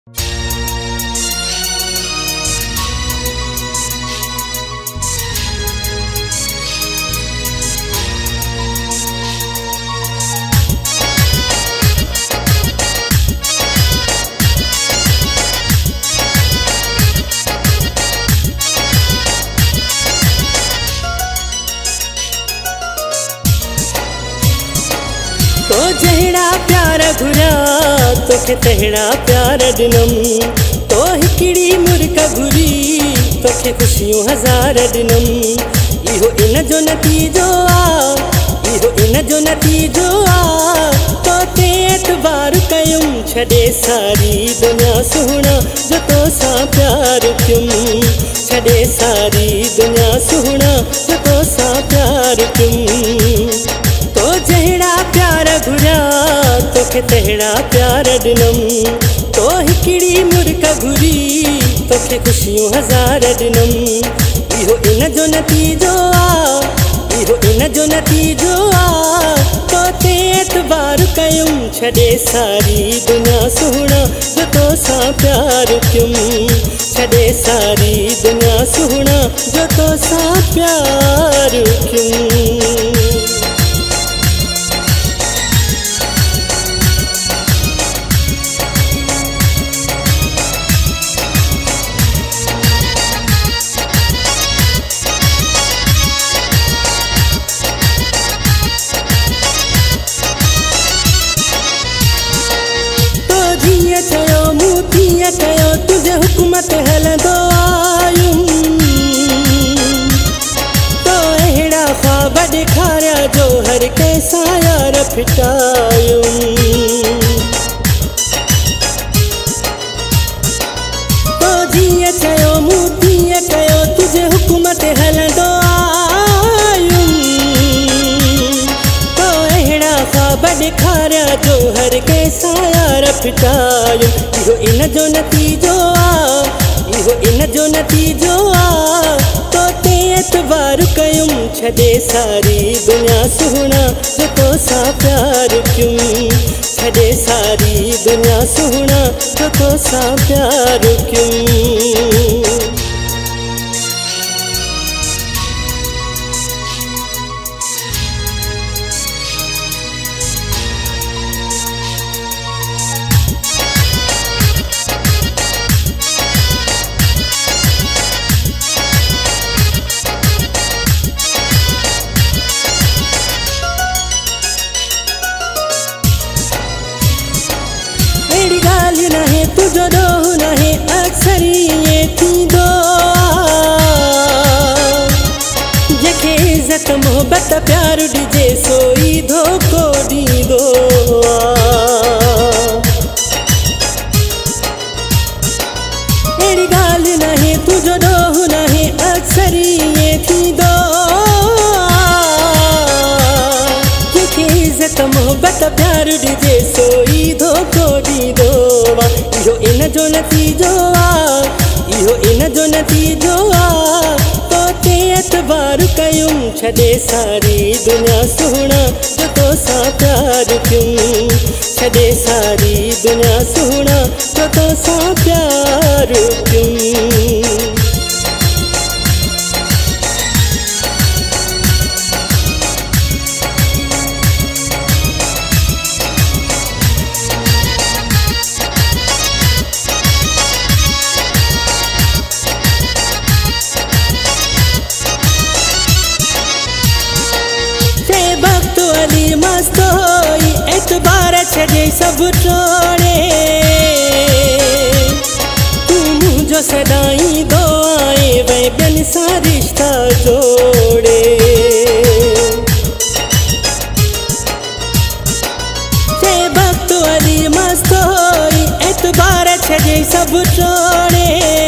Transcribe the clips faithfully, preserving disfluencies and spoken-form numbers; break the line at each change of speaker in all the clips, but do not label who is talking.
तो जहिड़ा प्यार घुरा तोखे तहिड़ा प्यार ॾिनम, तो हिकिड़ी मुर्क घुरी तोखे खुशियूं हज़ार ॾिनम। इहो इन जो नतीजो आ, इहो इन जो नतीजो आ, तो ते एतबार कयुम छॾे सारी दुनिया सुहिणा जो तोसां प्यार कयुम, छॾे सारी दुनिया सुहिणा जो तोसां प्यार कयुम। तो जहिड़ा प्यार घुरा तोखे तहिड़ा प्यार ॾिनम, तो हिकिड़ी मुर्क घुरी तोखे खुशियूं हज़ार ॾिनम। इहो इन जो नतीजो आ, इहो इन जो नतीजो आ, तो ते एतबार कयुम छॾे सारी दुनिया सुहिणा जो तोसां प्यार कयुम, छॾे सारी दुनिया सुहिणा जो तोसां प्यार कयुम। कयो तुझे हुकूमत हलंदो आयुम, तो अहिड़ा ख्वाब ॾेखारिया जो हर कंहिंसां यार फिटायुम। तो जीअं चयो मूं तीअं कयो तुझे हुकूमत हलंदो आयुम, तो अहिड़ा ख्वाब ॾेखारिया जो हर कंहिंसां यार फिटायुम। इहो इन जो नतीजो आ, इहो इन जो नतीजो आ, तो ते एतबार कयुम छॾे सारी दुनिया सुहिणा जो तोसां प्यार कयुम, छॾे सारी दुनिया सुहिणा जो तोसां प्यार कयुम। अहिड़ी ॻाल्हि नाहे तुंहिंजो ॾोह नाहे अक्सर ईअं थींदो आहे, जंहिंखे इज़त मोहबत प्यार ॾिजे सोई धोखो ॾींदो आहे। अहिड़ी ॻाल्हि नाहे तुंहिंजो ॾोह नाहे अक्सर ईअं थींदो आहे, जंहिंखे इज़त मोहबत प्यार ॾिजे सोई धोखो ॾींदो आहे। इहो इन जो नतीजो आ, इहो इन जो नतीजो आ, तो ते एतबार कयुम छॾे सारी दुनिया सुहिणा जो तोसां प्यार कयुम, छॾे सारी दुनिया सुहिणा जो तोसां प्यार कयुम। अली मस्त होई एतबार छॾे सभु टोड़े, तूं मुंहिंजो सदाईंदो आए वई ॿियनि सां रिश्ता जोड़े। जे वक़्त अली मस्त होई एतबार छॾे सभु टोड़े,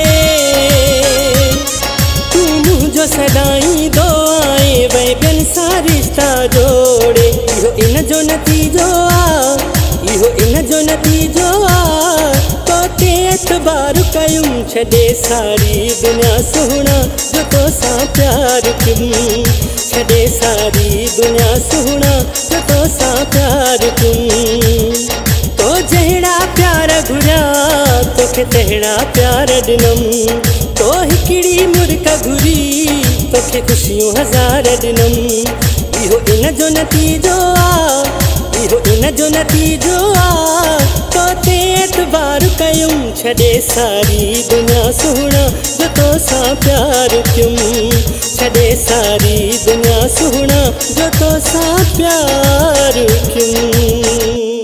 तूं मुंहिंजो सदाईंदो आए वई ॿियनि सां रिश्ता जोड़े। इहो इन जो नतीजो आ, इहो इन जो नतीजो आ, तो ते एतबार कयुम छॾे सारी दुनिया सुहिणा जो तोसां प्यार कयुम, छॾे सारी दुनिया सुहिणा जो तोसां प्यार कयुम। तो जहिड़ा प्यार घुरिया तोखे तहिड़ा प्यार ॾिनम। तो हिकिड़ी मुर्क घुरी तोखे ख़ुशियूं हज़ार ॾिनम। इहो इन जो नतीजो आ, इहो इन जो नतीजो आ। तो ते एतबार कयुम छॾे सारी दुनिया सुहिणा जो तोसां प्यार कयुम। छॾे सारी दुनिया सुहिणा जो तोसां प्यार कयुम।